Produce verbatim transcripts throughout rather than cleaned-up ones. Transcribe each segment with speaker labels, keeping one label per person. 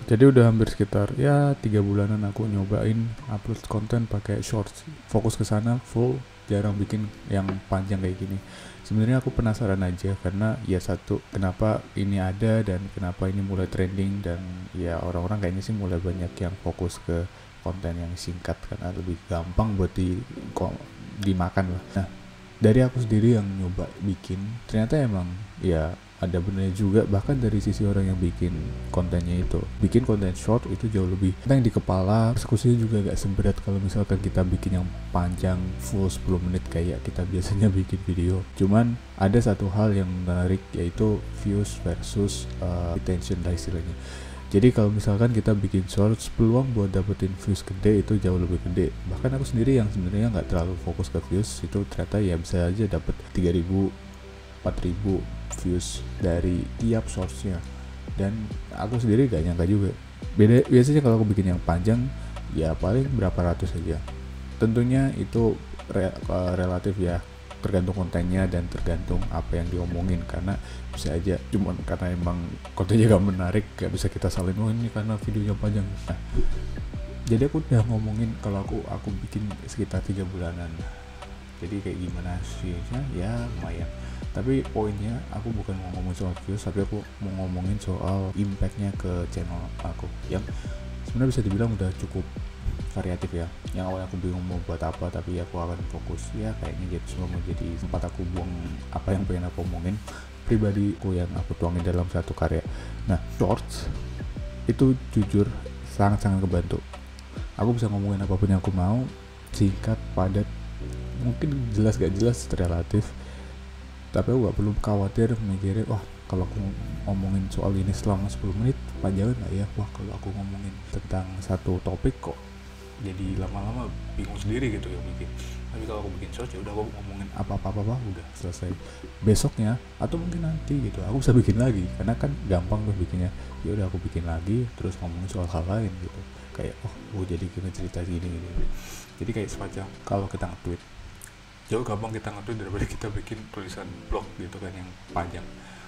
Speaker 1: Jadi udah hampir sekitar ya tiga bulanan aku nyobain upload konten pakai shorts. Fokus ke sana full, jarang bikin yang panjang kayak gini. Sebenarnya aku penasaran aja karena ya satu, kenapa ini ada dan kenapa ini mulai trending, dan ya orang-orang kayaknya sih mulai banyak yang fokus ke konten yang singkat karena lebih gampang buat di ko- dimakan lah. Nah, dari aku sendiri yang nyoba bikin, ternyata emang ya ada benernya juga. Bahkan dari sisi orang yang bikin kontennya itu, bikin konten short itu jauh lebih yang di kepala, eksekusinya juga gak seberat kalau misalkan kita bikin yang panjang full sepuluh menit kayak kita biasanya bikin video. Cuman ada satu hal yang menarik, yaitu views versus uh, retention lah istilahnya. Jadi kalau misalkan kita bikin shorts, peluang buat dapetin views gede itu jauh lebih gede. Bahkan aku sendiri yang sebenarnya nggak terlalu fokus ke views, itu ternyata ya bisa aja dapet tiga ribu, empat ribu views dari tiap shortsnya. Dan aku sendiri gak nyangka juga. Beda, biasanya kalau aku bikin yang panjang ya paling berapa ratus aja. Tentunya itu re, relatif ya, tergantung kontennya dan tergantung apa yang diomongin. Karena bisa aja cuma karena emang kontennya gak menarik, gak bisa kita salin, oh ini karena videonya panjang. Nah, jadi aku udah ngomongin kalau aku aku bikin sekitar tiga bulanan. Jadi kayak gimana sih ya, lumayan. Tapi poinnya aku bukan mau ngomongin soal views, tapi aku mau ngomongin soal impactnya ke channel aku yang sebenarnya bisa dibilang udah cukup variatif ya. Yang awalnya aku bingung mau buat apa, tapi aku akan fokus ya kayaknya gitu semua mau jadi tempat aku buang apa yang pengen aku omongin pribadiku yang aku tuangin dalam satu karya. Nah, shorts itu jujur sangat-sangat kebantu. Aku bisa ngomongin apapun yang aku mau, singkat, padat, mungkin jelas gak jelas relatif, tapi aku gak perlu khawatir mikirin wah kalau aku ngomongin soal ini selama sepuluh menit panjang gak ya, wah kalau aku ngomongin tentang satu topik kok jadi lama-lama bingung sendiri gitu ya bikin. Tapi kalau aku bikin short ya udah aku ngomongin apa-apa-apa udah selesai. Besoknya atau mungkin nanti gitu aku bisa bikin lagi, karena kan gampang tuh bikinnya. Ya udah aku bikin lagi terus ngomongin soal hal lain gitu. Kayak oh, oh jadi kita cerita gini gini. Jadi kayak semacam kalau kita nge-tweet, jauh gampang kita nge-tweet daripada kita bikin tulisan blog gitu kan yang panjang.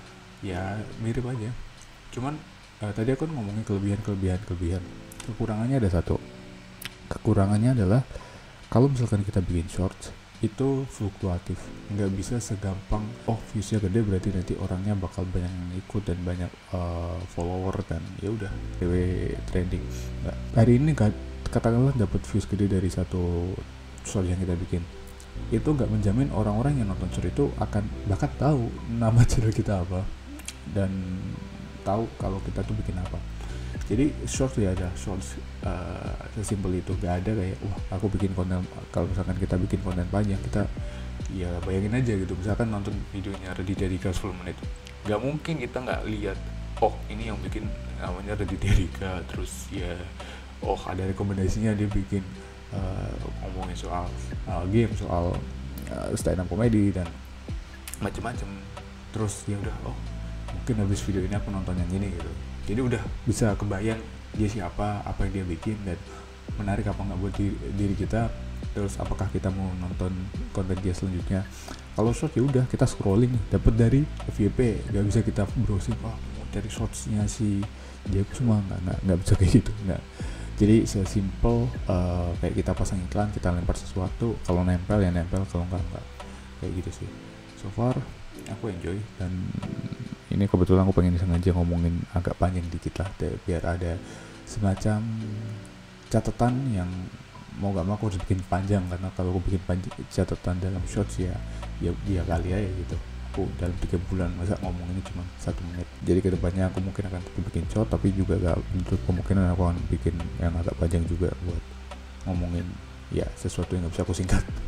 Speaker 1: Ya mirip aja. Cuman uh, tadi aku ngomongin kelebihan-kelebihan kelebihan. Kekurangannya ada satu. Kekurangannya adalah kalau misalkan kita bikin shorts itu fluktuatif, nggak bisa segampang oh viewsnya gede berarti nanti orangnya bakal banyak yang ikut dan banyak uh, follower dan ya udah D W trending. Nggak. Hari ini katakanlah dapat views gede dari satu short yang kita bikin, itu nggak menjamin orang-orang yang nonton short itu akan bahkan tahu nama channel kita apa dan tahu kalau kita tuh bikin apa. Jadi short ya ada shorts uh, sesimpel itu. Gak ada kayak wah aku bikin konten, kalau misalkan kita bikin konten panjang kita ya bayangin aja gitu, misalkan nonton videonya Raditya Dika sepuluh menit, gak mungkin kita gak lihat oh ini yang bikin namanya Raditya Dika, terus ya oh ada rekomendasinya dia bikin uh, ngomongin soal uh, game, soal uh, stand up comedy dan macem-macem. Terus ya udah oh mungkin habis video ini aku nonton yang ini gitu, jadi udah bisa kebayang dia siapa, apa yang dia bikin, dan menarik apa nggak buat diri, diri kita. Terus apakah kita mau nonton konten dia selanjutnya. Kalau short ya udah kita scrolling dapat dari F Y P, nggak bisa kita browsing oh mau cari shortsnya si dia semua, nggak nggak nggak bisa kayak gitu, nggak. Jadi sesimpel uh, kayak kita pasang iklan, kita lempar sesuatu, kalau nempel ya nempel, kalau enggak enggak, kayak gitu sih. So far aku enjoy, dan ini kebetulan aku pengen sengaja ngomongin agak panjang dikit lah biar ada semacam catatan yang mau gak mau aku harus bikin panjang, karena kalau aku bikin panjang, catatan dalam shorts ya ya dia kali aja gitu. Aku dalam tiga bulan masa ngomong ini cuma satu menit. Jadi kedepannya aku mungkin akan bikin short, tapi juga gak untuk kemungkinan aku akan bikin yang agak panjang juga buat ngomongin ya sesuatu yang gak bisa aku singkat.